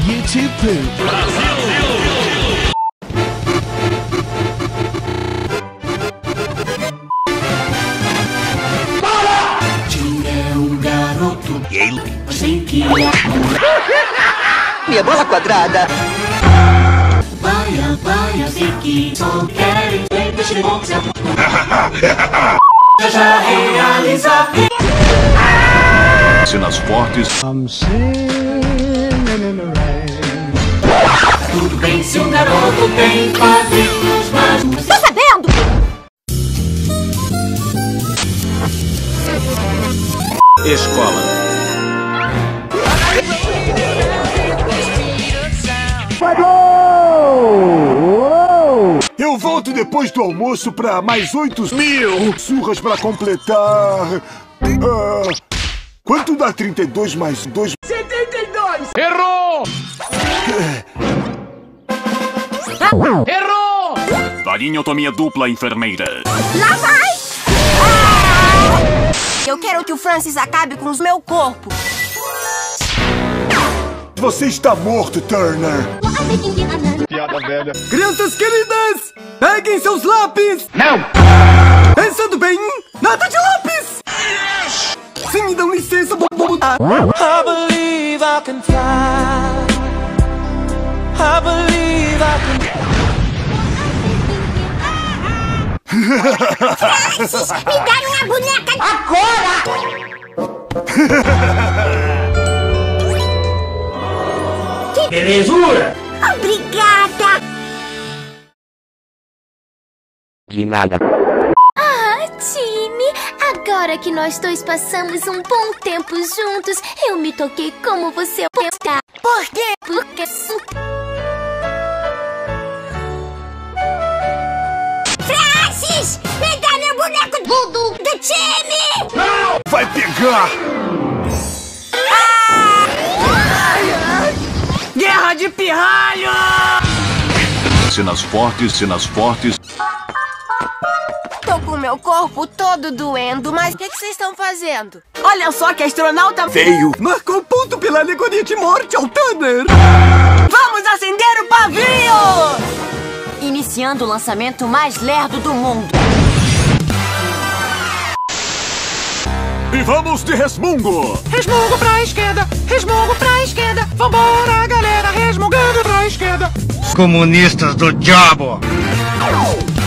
YouTube poop. Minha bola quadrada. Vai, Ziki, só querem deixar de bom. Já realiza. Cenas fortes. I'm singing in the rain. Tudo bem se um garoto tem quadrinhos, mas... Tá sabendo? Escola. Eu volto depois do almoço pra mais 8.000 surras pra completar. Quanto dá 32 mais 2? 72! Errou! Errou! Varinhotomia dupla, enfermeira. Lá vai! Eu quero que o Francis acabe com o meu corpo. Você está morto, Turner. Piada velha. Crianças queridas, peguem seus lápis. Não! Pensando bem, nada de lápis. Se me dão licença, vou botar. I believe I can fly. I believe I can... Francis, me dá minha boneca agora! Belezura! Obrigada! De nada. Ah, time! Agora que nós dois passamos um bom tempo juntos, eu me toquei como você pensa. Por quê? Porque... Francis, me dá meu boneco voodoo do time! Não! Vai pegar! Guerra de pirralho! Cenas fortes, cenas fortes. Tô com meu corpo todo doendo, mas o que vocês estão fazendo? Olha só que astronauta veio! Marcou ponto pela alegoria de morte ao Turner! Vamos acender o pavio! Iniciando o lançamento mais lerdo do mundo. E vamos de resmungo! Resmungo pra esquerda, resmungo pra esquerda. Vambora, galera, resmungando pra esquerda. Comunistas do diabo.